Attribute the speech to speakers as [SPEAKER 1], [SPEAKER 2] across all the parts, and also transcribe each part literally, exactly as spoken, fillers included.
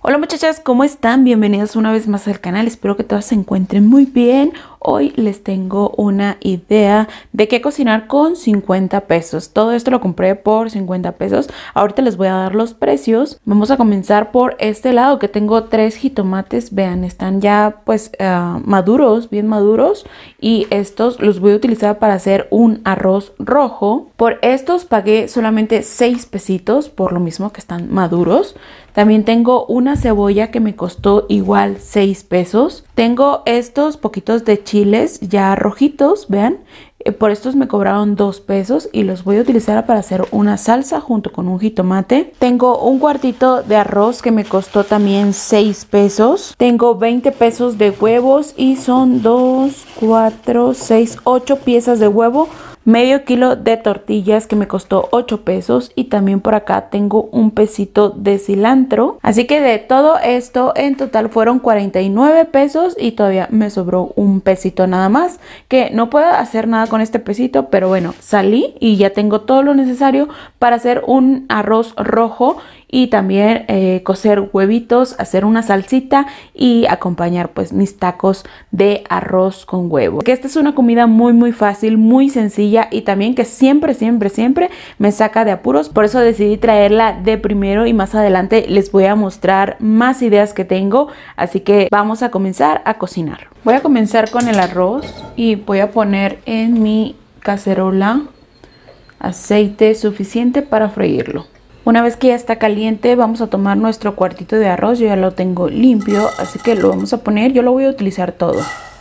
[SPEAKER 1] Hola muchachas, ¿cómo están? Bienvenidas una vez más al canal, espero que todas se encuentren muy bien. Hoy les tengo una idea de qué cocinar con cincuenta pesos. Todo esto lo compré por cincuenta pesos. Ahorita les voy a dar los precios. Vamos a comenzar por este lado, que tengo tres jitomates. Vean, están ya pues uh, maduros, bien maduros. Y estos los voy a utilizar para hacer un arroz rojo. Por estos pagué solamente seis pesitos, por lo mismo que están maduros. También tengo una cebolla que me costó igual seis pesos. Tengo estos poquitos de chiles ya rojitos, vean. Por estos me cobraron dos pesos y los voy a utilizar para hacer una salsa junto con un jitomate. Tengo un cuartito de arroz que me costó también seis pesos. Tengo veinte pesos de huevos y son dos, cuatro, seis, ocho piezas de huevo. Medio kilo de tortillas que me costó ocho pesos y también por acá tengo un pesito de cilantro. Así que de todo esto en total fueron cuarenta y nueve pesos y todavía me sobró un pesito nada más, que no puedo hacer nada con este pesito, pero bueno, salí y ya tengo todo lo necesario para hacer un arroz rojo y también eh, cocer huevitos, hacer una salsita y acompañar pues mis tacos de arroz con huevo. Que esta es una comida muy muy fácil, muy sencilla y también que siempre siempre siempre me saca de apuros. Por eso decidí traerla de primero y más adelante les voy a mostrar más ideas que tengo. Así que vamos a comenzar a cocinar. Voy a comenzar con el arroz y voy a poner en mi cacerola aceite suficiente para freírlo. Una vez que ya está caliente, vamos a tomar nuestro cuartito de arroz. Yo ya lo tengo limpio, así que lo vamos a poner. Yo lo voy a utilizar todo.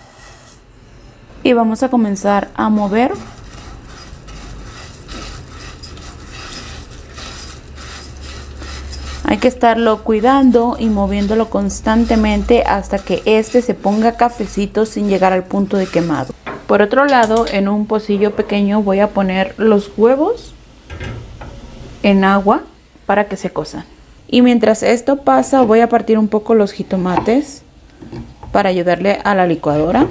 [SPEAKER 1] Y vamos a comenzar a mover. Hay que estarlo cuidando y moviéndolo constantemente hasta que este se ponga cafecito sin llegar al punto de quemado. Por otro lado, en un pocillo pequeño voy a poner los huevos en agua para que se cosan. Y mientras esto pasa, voy a partir un poco los jitomates para ayudarle a la licuadora.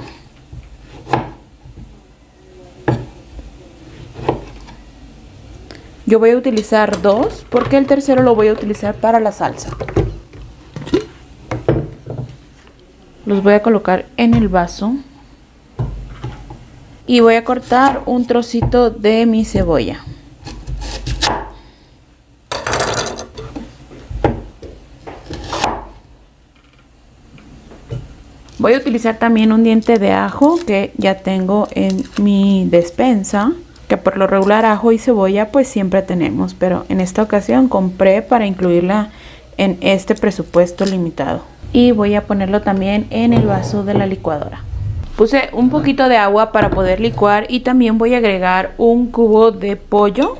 [SPEAKER 1] Yo voy a utilizar dos porque el tercero lo voy a utilizar para la salsa. Los voy a colocar en el vaso y voy a cortar un trocito de mi cebolla. Voy a utilizar también un diente de ajo que ya tengo en mi despensa, que por lo regular ajo y cebolla pues siempre tenemos, pero en esta ocasión compré para incluirla en este presupuesto limitado. Y voy a ponerlo también en el vaso de la licuadora. Puse un poquito de agua para poder licuar y también voy a agregar un cubo de pollo.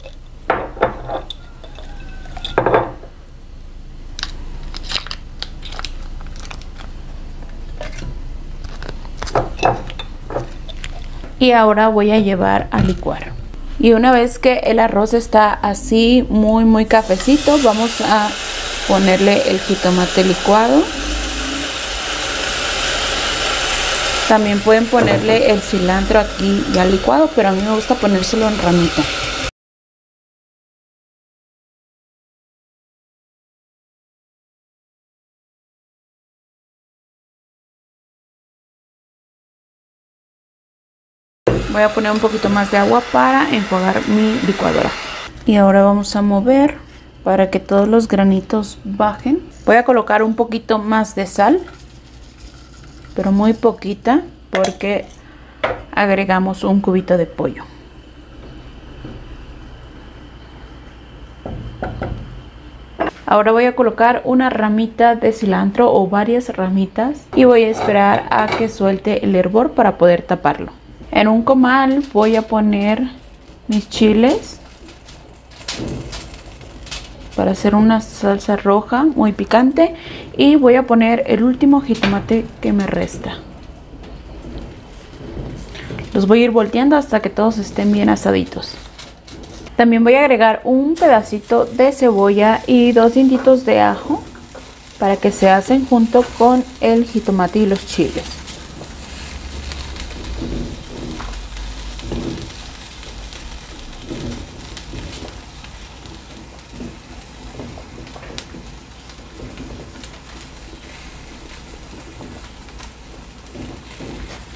[SPEAKER 1] Y ahora voy a llevar a licuar. Y una vez que el arroz está así muy muy cafecito, vamos a ponerle el jitomate licuado. También pueden ponerle el cilantro aquí ya licuado, pero a mí me gusta ponérselo en ramita. Voy a poner un poquito más de agua para enjuagar mi licuadora. Y ahora vamos a mover para que todos los granitos bajen. Voy a colocar un poquito más de sal, pero muy poquita porque agregamos un cubito de pollo. Ahora voy a colocar una ramita de cilantro o varias ramitas y voy a esperar a que suelte el hervor para poder taparlo. En un comal voy a poner mis chiles para hacer una salsa roja muy picante y voy a poner el último jitomate que me resta. Los voy a ir volteando hasta que todos estén bien asaditos. También voy a agregar un pedacito de cebolla y dos dientitos de ajo para que se hacen junto con el jitomate y los chiles.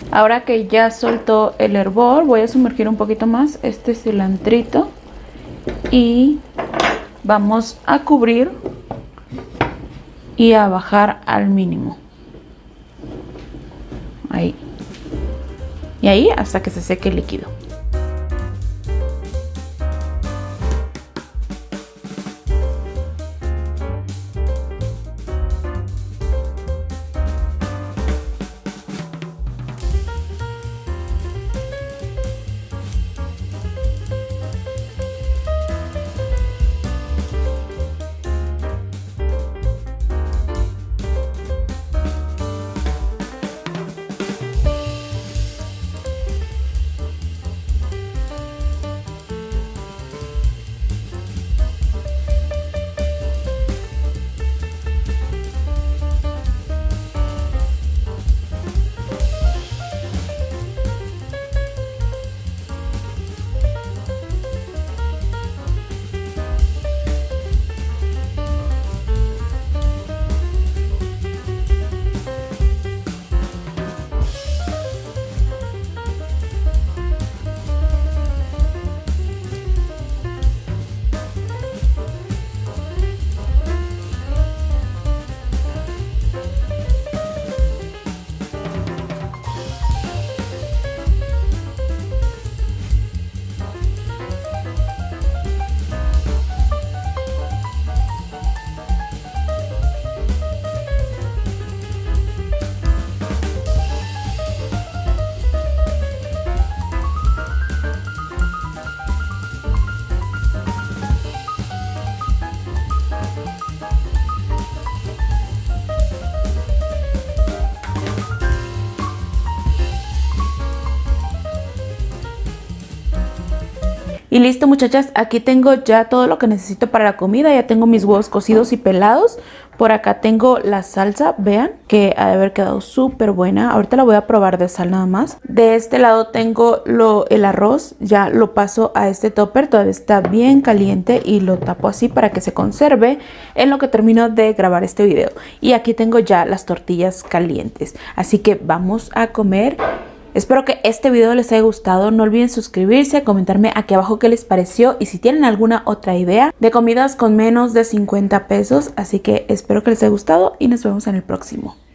[SPEAKER 1] Ahora que ya soltó el hervor, voy a sumergir un poquito más este cilantrito y vamos a cubrir y a bajar al mínimo. Ahí. Y ahí hasta que se seque el líquido. Y listo, muchachas, aquí tengo ya todo lo que necesito para la comida. Ya tengo mis huevos cocidos y pelados. Por acá tengo la salsa, vean que ha de haber quedado súper buena. Ahorita la voy a probar de sal nada más. De este lado tengo lo, el arroz, ya lo paso a este topper, todavía está bien caliente y lo tapo así para que se conserve en lo que termino de grabar este video. Y aquí tengo ya las tortillas calientes, así que vamos a comer. Espero que este video les haya gustado. No olviden suscribirse, comentarme aquí abajo qué les pareció y si tienen alguna otra idea de comidas con menos de cincuenta pesos. Así que espero que les haya gustado y nos vemos en el próximo.